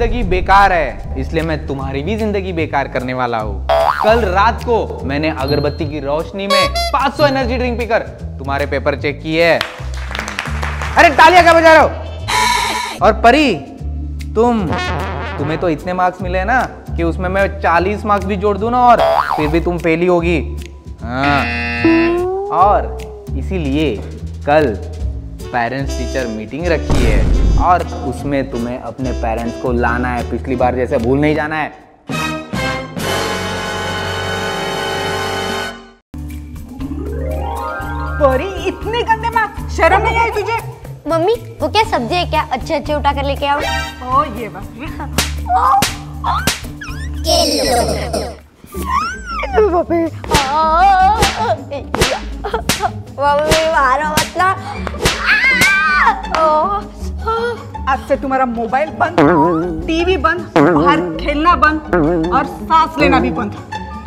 जिंदगी बेकार है, इसलिए मैं तुम्हारी भी जिंदगी बेकार करने वाला हूँ। कल रात को मैंने अगरबत्ती की रोशनी में 500 एनर्जी ड्रिंक पीकर तुम्हारे पेपर चेक किए। अरे तालियां क्या बजा रहे हो? और परी, तुम्हें तो इतने मार्क्स मिले हैं ना कि उसमें मैं 40 मार्क्स भी जोड़ दूं ना और फिर भी तुम फेल ही होगी। हाँ, और इसीलिए कल पेरेंट्स टीचर मीटिंग रखी है और उसमें तुम्हें अपने पेरेंट्स को लाना है, पिछली बार जैसे भूल नहीं जाना है। परी, इतने गंदे मार्क्स, शर्म नहीं आई तुझे? मम्मी वो क्या सब्जी है क्या अच्छे अच्छे उठा कर लेके आओ। ओ ये बात मारो मतलब। आज से तुम्हारा मोबाइल बंद, टीवी बंद, बाहर खेलना बंद और सांस लेना भी बंद।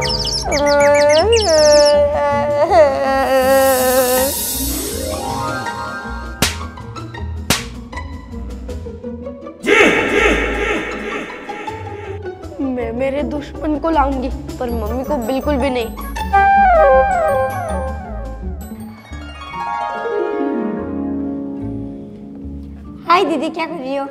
मैं मेरे दुश्मन को लाऊंगी पर मम्मी को बिल्कुल भी नहीं। हाय दीदी, क्या कर रही हो?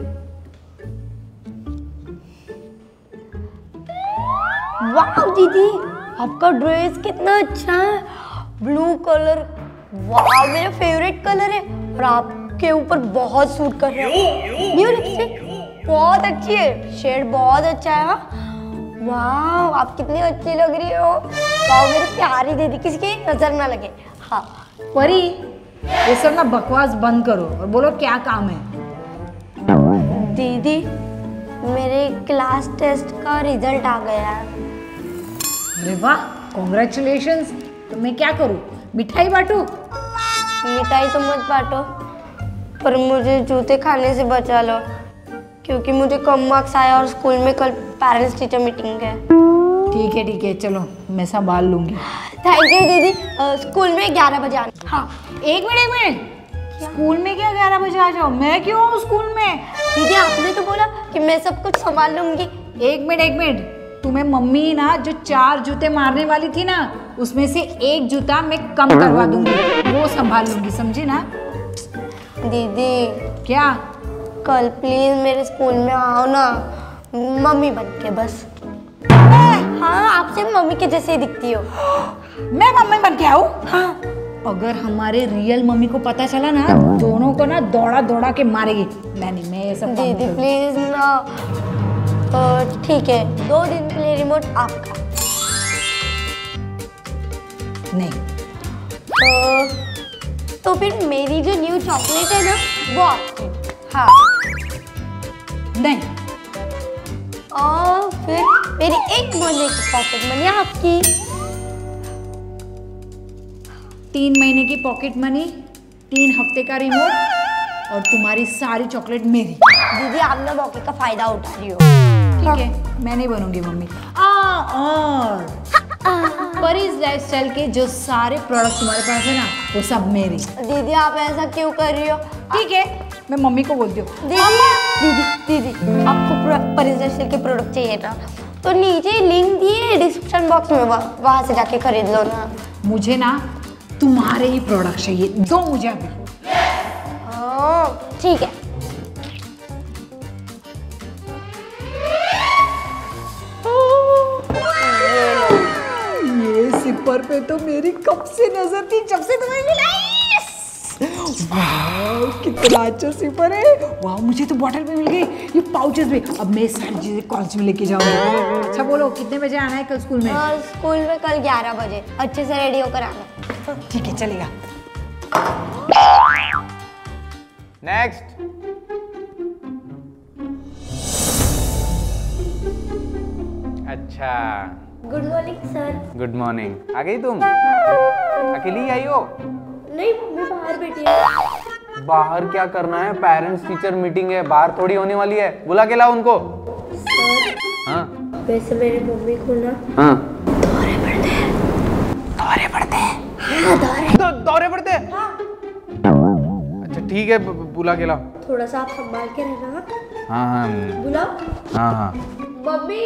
वाह दीदी, आपका ड्रेस कितना अच्छा है, ब्लू कलर। वाह, मेरा फेवरेट कलर है और आपके ऊपर बहुत सूट कर रहा है। न्यू लिपस्टिक बहुत अच्छी है, शेड बहुत अच्छा है। वाह, आप कितनी अच्छी लग रही हो। वाह मेरी प्यारी दीदी, किसी की नजर ना लगे। हाँ परी, ये सब ना बकवास बंद करो और बोलो क्या काम है। दीदी, मेरे क्लास टेस्ट का रिजल्ट आ गया है। अरे वाह, कॉन्ग्रेचुलेशंस। तो मैं क्या करूँ, मिठाई बांटू? मिठाई तो मत बांटो, पर मुझे जूते खाने से बचा लो, क्योंकि मुझे कम मार्क्स आया और स्कूल में कल पेरेंट्स टीचर मीटिंग है। ठीक है, चलो मैं संभाल लूंगी। थैंक यू दीदी। स्कूल में 11 बजे आना। हाँ, एक मिनट। स्कूल में क्या 11 बजे आ जाओ? मैं क्यों हूँ स्कूल में? दीदी आपने तो बोला कि मैं सब कुछ संभाल लूंगी। एक मिनट। तुम्हें मम्मी ना जो 4 जूते मारने वाली थी ना, उसमें से 1 जूता मैं कम करवा दूंगी, वो संभाल लूंगी, समझी ना? दीदी क्या? कल प्लीज मेरे स्कूल में आओ ना, मम्मी बन के बस। हाँ, आपसे मम्मी के जैसे ही दिखती हो। मैं मम्मी बन के आऊँ? हाँ। अगर हमारे रियल मम्मी को पता चला ना, दोनों को ना दौड़ा के मारेगी। नहीं, मैं ये सब दीदी प्लीज ना। ठीक है, 2 दिन के लिए रिमोट आपका। नहीं। तो फिर मेरी जो न्यू चॉकलेट है ना, वो आपकी। हाँ। नहीं। और फिर मेरी 1 महीने की पॉकेट मनी आपकी। 3 महीने की पॉकेट मनी, 3 हफ्ते का रिमोट और तुम्हारी सारी चॉकलेट मेरी। दीदी आप ना मौके का फायदा उठा रही हो। ठीक है, मैं नहीं बनूंगी मम्मी। और परीज लाइफस्टाइल के जो सारे प्रोडक्ट तुम्हारे पास है ना, वो सब मेरे। दीदी आप ऐसा क्यों कर रही हो? ठीक है, मैं मम्मी को बोलती हूँ। दीदी आपको परीज लाइफस्टाइल के प्रोडक्ट चाहिए ना, तो नीचे लिंक दिए डिस्क्रिप्शन बॉक्स में, वहां से जाके खरीद लो ना। मुझे ना तुम्हारे ही प्रोडक्ट चाहिए, दो मुझे अभी। ठीक है। ये सिपर पे तो मेरी कब से नजर थी, जब से तुम्हें मिला। वाह कितना अच्छा सिपर है। वाह, मुझे तो बॉटल भी मिल गई, ये पाउचेस भी। अब मैं सारी चीजें कॉलेज में लेके जाऊंगी। अच्छा बोलो, कितने बजे आना है कल स्कूल में? स्कूल में कल 11 बजे अच्छे से रेडी होकर आना। ठीक है, चलेगा। नेक्स्ट। अच्छा, good morning sir. Good morning. आ गई तुम? अकेली आई हो? नहीं, मम्मी बाहर बैठी है। बाहर क्या करना है? पेरेंट्स टीचर मीटिंग है, बाहर थोड़ी होने वाली है। बुला के लाओ उनको। हाँ, वैसे मेरी मम्मी को ना हाँ, दौरे पड़ते हैं। दौरे पड़ते हैं? हाँ, दौरे पड़ते हैं? हाँ। अच्छा ठीक है, बुला के लाओ। थोड़ा सा आप संभाल के रहना। हाँ हाँ बुलाओ। हाँ हाँ। Mummy.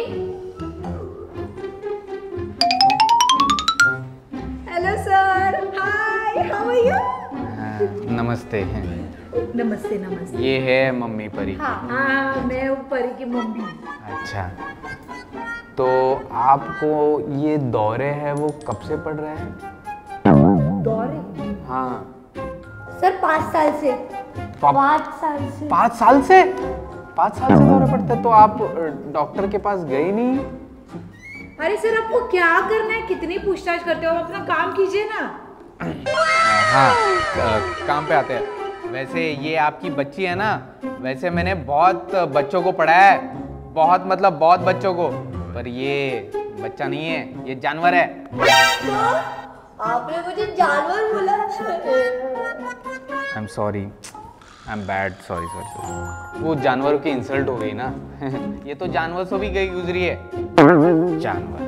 Hello sir, hi, how are you? नमस्ते। नमस्ते नमस्ते। ये है मम्मी परी। हाँ, मैं हूँ परी की मम्मी। अच्छा, तो आपको ये दौरे है वो कब से पड़ रहे हैं? दौरे? हाँ सर 5 साल से। 5 साल से। 5 साल से? 5 साल से दौरे पड़ते हैं? तो आप डॉक्टर के पास गए नहीं? अरे सर, आपको क्या करना है? कितनी पूछताछ करते हो? आप अपना काम कीजिए ना। हाँ, काम पे आते हैं। वैसे ये आपकी बच्ची है ना, वैसे मैंने बहुत बच्चों को पढ़ाया है, बहुत मतलब बहुत बच्चों को, पर ये बच्चा नहीं है, ये जानवर है। आपने मुझे जानवर बोला। I am sorry, I am bad, sorry sorry. वो जानवरों की इंसल्ट हो गई ना। ये तो जानवर से भी गई गुजरी है, जानवर।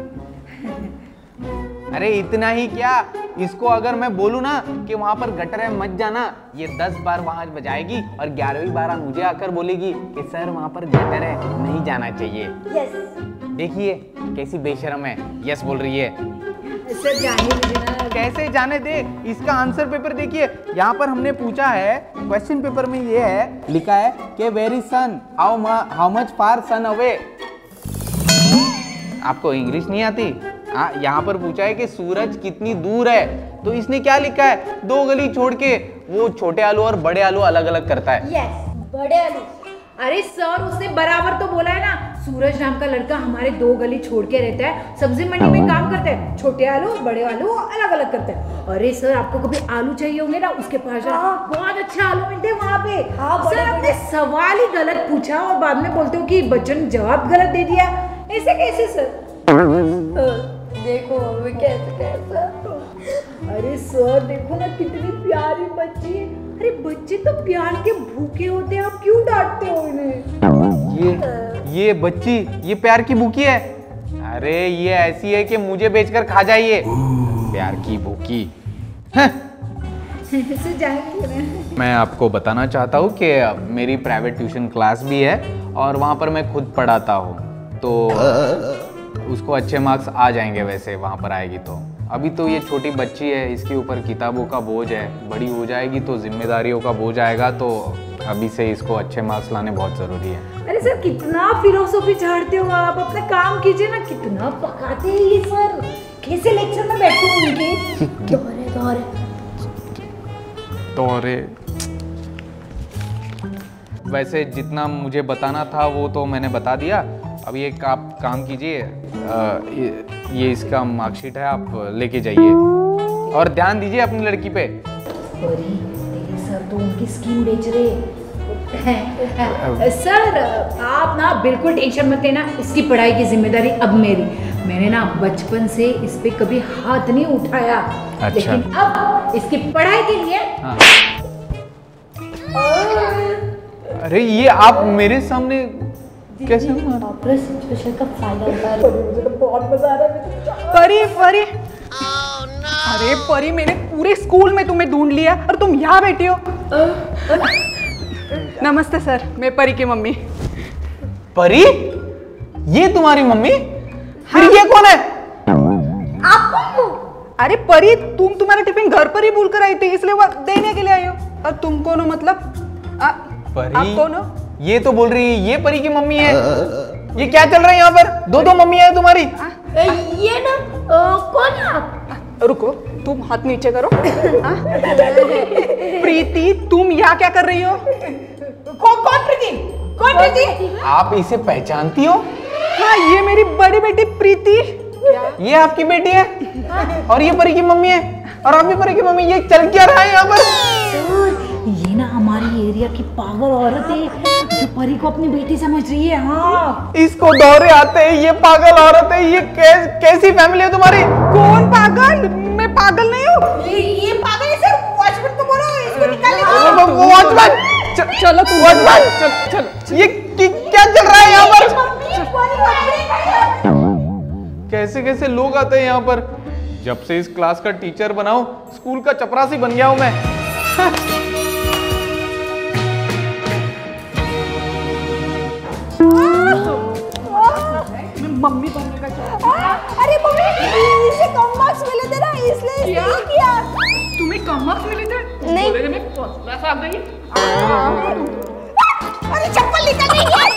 अरे इतना ही क्या, इसको अगर मैं बोलूं ना कि वहां पर गटर है मत जाना, ये 10 बार वहां बजाएगी और 11वीं बार मुझे आकर बोलेगी कि सर वहां पर गटर है, नहीं जाना चाहिए। यस। देखिए कैसी बेशरम है, यस बोल रही है। सर जाने दीजिए ना। कैसे जाने दे, इसका आंसर पेपर देखिए, यहाँ पर हमने पूछा है, क्वेश्चन पेपर में ये है लिखा है कि where is sun, how much far sun away. आपको इंग्लिश नहीं आती? हाँ, यहाँ पर पूछा है कि सूरज कितनी दूर है, तो इसने क्या लिखा है, 2 गली छोड़ के। वो छोटे आलू और बड़े आलू अलग अलग करता है। यस, बड़े आलू। अरे सर, उसने बराबर तो बोला है ना। सूरज नाम का लड़का हमारे 2 गली छोड़ के रहता है, सब्जी मंडी में काम करता है, छोटे आलू बड़े आलू अलग अलग करता है। अरे सर, आपको कभी आलू चाहिए होंगे ना, उसके पास जाओ, बहुत अच्छे आलू मिलते हैं वहाँ पे। सर, आपने सवाल ही गलत पूछा और बाद में बोलते हो कि बच्चों ने जवाब गलत दे दिया, ऐसे कैसे सर? देखो कैसे। अरे सर देखो ना, कितनी प्यारी बच्ची है। अरे बच्चे तो प्यार के भूखे होते हैं, आप क्यों डांटते हो इन्हें? ये बच्ची ये प्यार की भूखी है? अरे ये ऐसी है कि मुझे बेचकर खा जाइए, प्यार की भूखी। मैं आपको बताना चाहता हूँ कि मेरी प्राइवेट ट्यूशन क्लास भी है और वहाँ पर मैं खुद पढ़ाता हूँ, तो उसको अच्छे मार्क्स आ जाएंगे वैसे वहाँ पर आएगी तो। अभी तो ये छोटी बच्ची है, इसके ऊपर किताबों का बोझ है, बड़ी हो जाएगी तो जिम्मेदारियों का बोझ आएगा, तो अभी से इसको अच्छे मार्क्स लाने बहुत ज़रूरी है। अरे सर, कितना फिलोसॉफी झाड़ते हो आप, अपना काम कीजिए ना। कितना पकाते हैं ये सर, कैसे लेक्चर में बैठते हो उनके। दौरे वैसे जितना मुझे बताना था वो तो मैंने बता दिया। अब ये आप काम कीजिए, ये इसका मार्कशीट है, आप लेके जाइए और ध्यान दीजिए अपनी लड़की पे। तेरे सर तो उनकी स्कीम बेच रहे हैं। सर आप ना बिल्कुल टेंशन मत लेना, इसकी पढ़ाई की जिम्मेदारी अब मेरी। मैंने ना बचपन से इस पे कभी हाथ नहीं उठाया। अच्छा। लेकिन अब इसकी पढ़ाई के लिए। हाँ। अरे ये आप मेरे सामने कैसे मार? सिचुएशन का फायदा उठा रहे। मुझे तो बहुत मजा आ रहा है। परी अरे परी, मैंने पूरे स्कूल में तुम्हें ढूंढ लिया और तुम यहाँ बैठी हो। नमस्ते सर, मैं परी की मम्मी। परी? ये तुम्हारी मम्मी? फिर ये कौन है? अरे परी, तुम तुम्हारा टिफिन घर पर ही भूल कर आई थी, इसलिए वो देने के लिए आई हो। और तुम कौन हो? मतलब परी? आप कौन हो? ये तो बोल रही है ये परी की मम्मी है। ये क्या चल रहा है यहाँ पर? 2 मम्मी है तुम्हारी। ये ना कौन है आप? रुको, तुम हाथ नीचे करो। प्रीति, तुम यहाँ क्या कर रही हो? कौन प्रीति? कौन प्रीति? आप इसे पहचानती हो? हाँ, ये मेरी बड़ी बेटी प्रीति। ये आपकी बेटी है और ये परी की मम्मी है और आप भी परी की मम्मी। ये चल क्या रहा है यहाँ पर? ये ना हमारी एरिया की पागल औरत है जो परी को अपनी बेटी समझ रही है। हाँ, इसको दौरे आते हैं, ये पागल औरत है। ये कैसी फैमिली है तुम्हारी? कौन पागल? मैं पागल नहीं हूँ। ये पागल है सर। वॉचमैन को बोलो, इसको निकालो। वॉचमैन, चलो तुम। वॉचमैन, चल। ये क्या चल रहा है यहाँ पर? कैसे कैसे लोग आते हैं यहाँ पर? जब से इस क्लास का टीचर बनाऊं, स्कूल का चपरासी बन गया हूं मैं। आ गई। अरे चप्पल निकल गई है।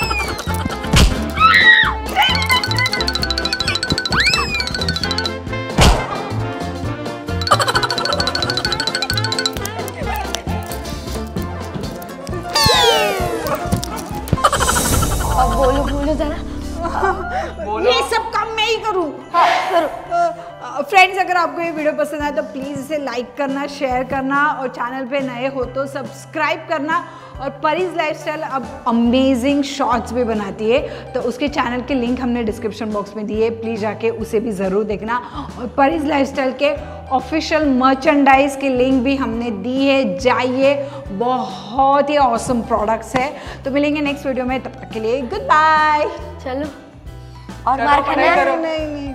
अब बोलो बोलो जरा। ये सब काम मैं ही करूँ। हाँ करो। फ्रेंड्स, अगर आपको ये वीडियो पसंद आए तो प्लीज़ इसे लाइक करना, शेयर करना और चैनल पे नए हो तो सब्सक्राइब करना। और परीज लाइफस्टाइल अब अमेजिंग शॉर्ट्स भी बनाती है, तो उसके चैनल के लिंक हमने डिस्क्रिप्शन बॉक्स में दिए, प्लीज़ जाके उसे भी ज़रूर देखना। और परीज लाइफस्टाइल के ऑफिशियल मर्चेंडाइज की लिंक भी हमने दी है, जाइए, बहुत ही ऑसम प्रोडक्ट्स है। तो मिलेंगे नेक्स्ट वीडियो में, तब तक के लिए गुड बाय। चलो और मार खाना है? नहीं।